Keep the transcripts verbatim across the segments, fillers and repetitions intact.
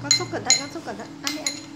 Con xúc cẩn thận, con xúc cẩn thận. Ăn đi, ăn đi.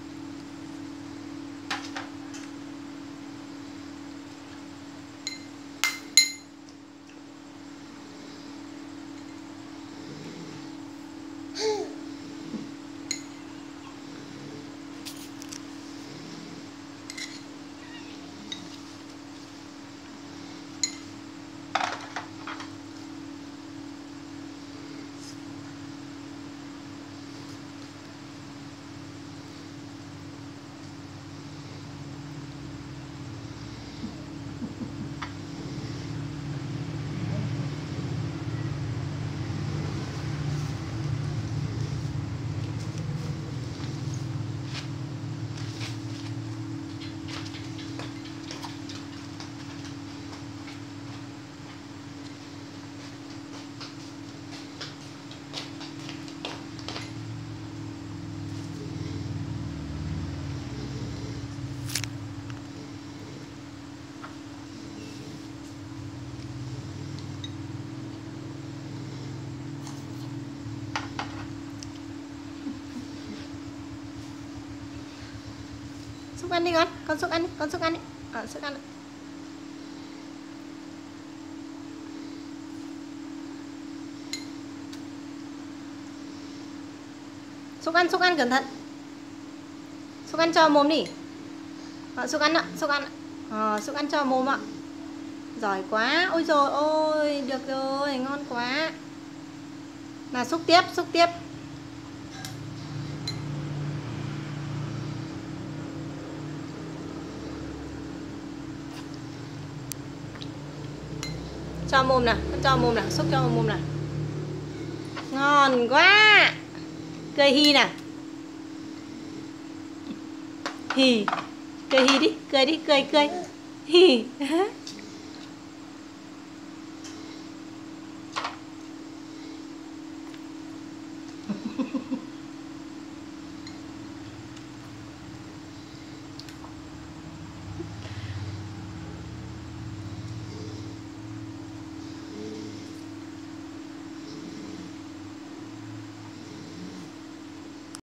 Xúc ăn đi con, con xúc ăn đi, con xúc ăn đi. Ờ, xúc ăn đi. Xúc ăn, xúc ăn cẩn thận. Xúc ăn cho mồm đi. Ờ, xúc ăn ạ, xúc ăn ạ. Ờ, xúc ăn cho mồm ạ. Giỏi quá, ôi rồi ôi, được rồi, ngon quá. Nào xúc tiếp, xúc tiếp. Cho mồm nào, con cho mồm nào, xúc cho mồm nào. Ngon quá. Cười hi nào. Hì. Cười hi đi, cười đi, cười cười. Hì.